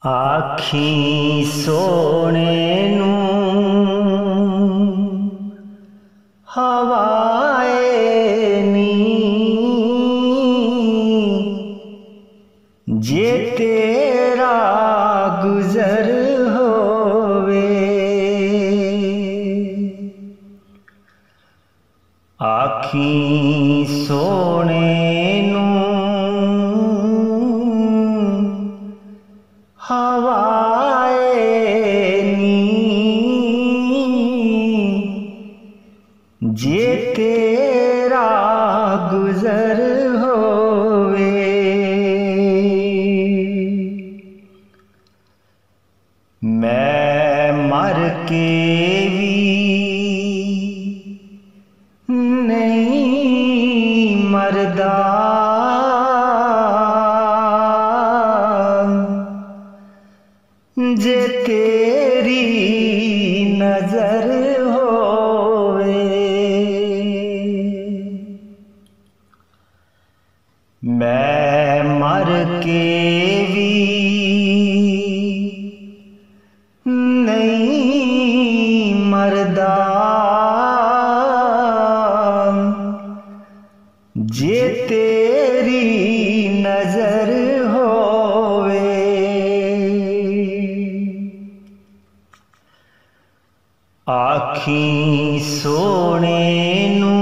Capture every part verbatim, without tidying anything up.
आखी सोने नू हवाए नी जे तेरा गुजर होवे। आखी सोने नू हवाए नी जे तेरा गुजर होवे। मैं मर के भी नहीं मरदा, जे तेरी नजर होवे। मैं मर के भी नहीं मरदा, जे तेरी नजर होवे। आखी सोने नू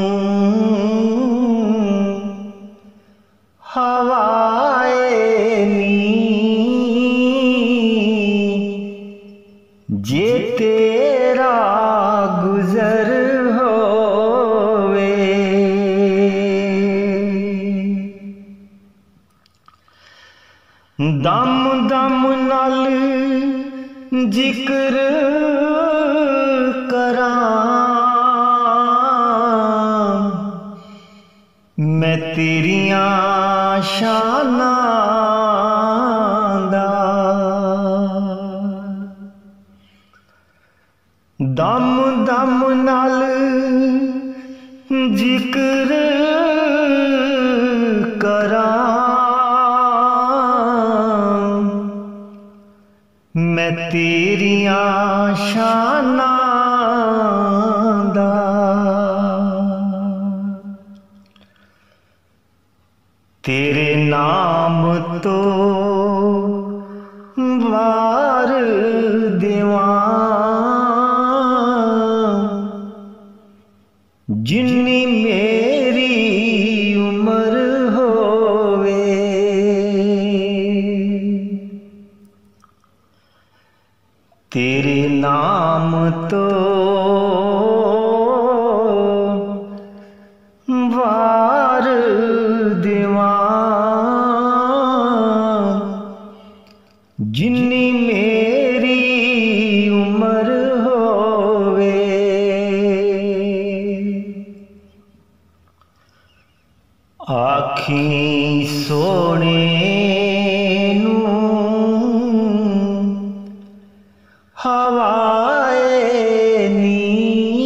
हवाए नी जे तेरा गुजर होवे। दम दम नाल जिक्र करां मैं तेरियां शानां दा। दम दम नाल जिक्र करां मैं तेरियां शानां दा। तेरे नाम तो वार देवां जिन्नी मेरी उम्र होवे। तेरे नाम तो वार देवां जिन्नी मेरी उम्र होवे। आखी सोने नू हवाए नी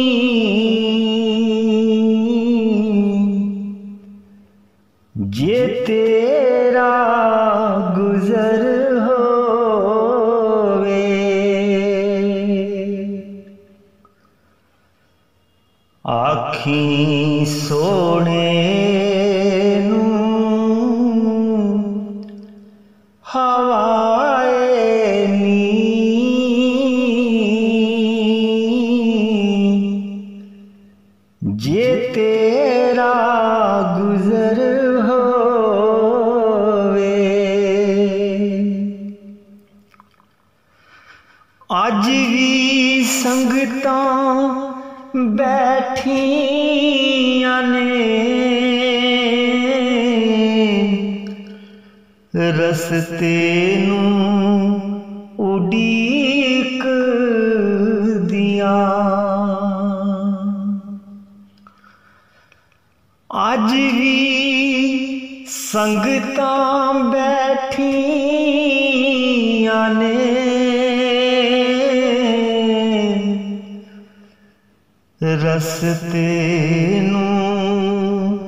जे तेरा गुजर होवे। आखी सोने नू हवाए नी जे तेरा गुजर होवे। अज भी संगतां बैठियां ने रस्ते नू उडीक दियां। अज भी संगतां बैठियां ने रस्ते नू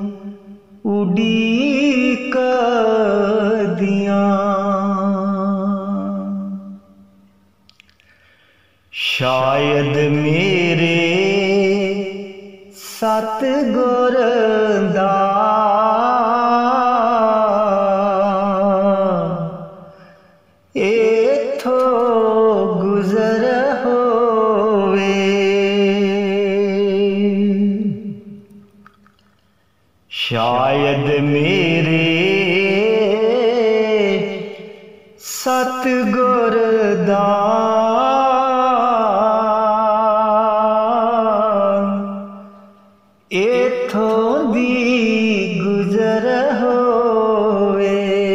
उडीक दियां। शायद मेरे सतगुर दा इथों गुजर होवे। शायद मेरे सतगुर दा इथों दी गुजर होवे।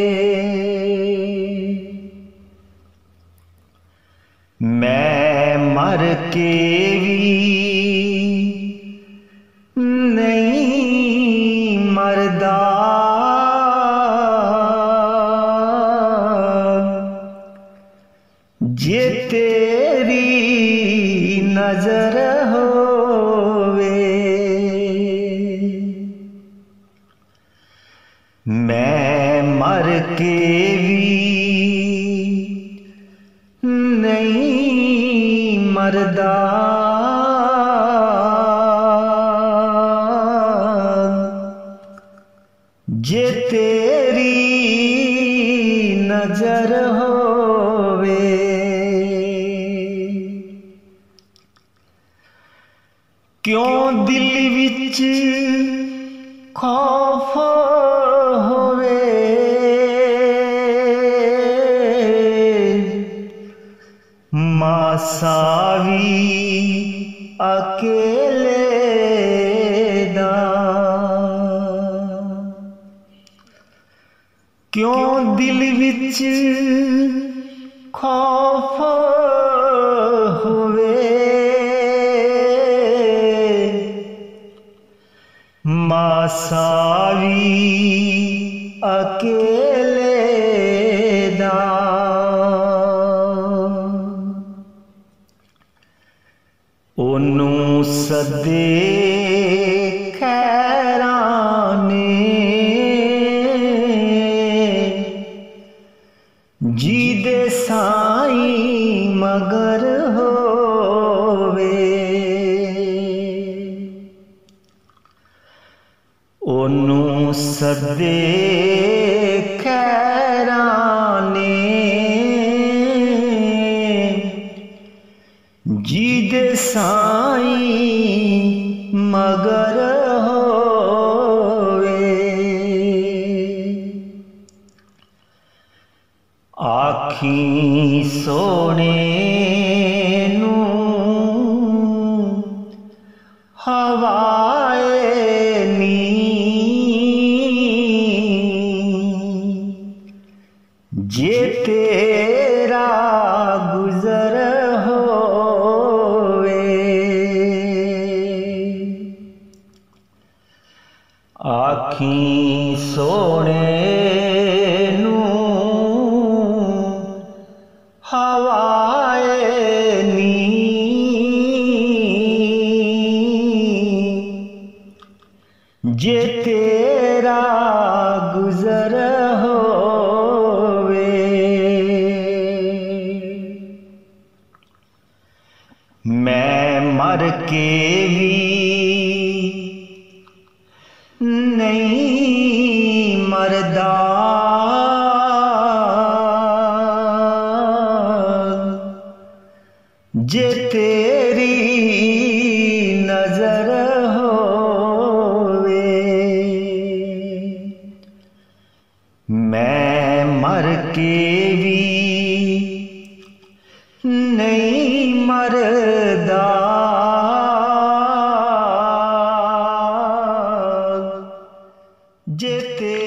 मैं मर के भी नहीं मरदा, जे तेरी नजर होवे। मैं मर के भी नहीं मरदा, जे तेरी नजर होवे। क्यों दिल विच खौफ होवे, मासा भी अकेले दा। क्यों दिल विच खौफ होवे, मासा भी अकेले दा। ओनू सदे खैरां ने, जी दे साईं मगर होवे। ओनू सदे खैरां ने, जी दे साईं मगर होवे। आखी सोने नू हवाए नी, जे तेरा गुजर होवे। आखी सोने नू हवाए नी, जे तेरा गुजर होवे। मैं मर के भी नहीं मरदा, जे तेरी नजर होवे। मैं मर के भी नहीं मरदा, जे तेरी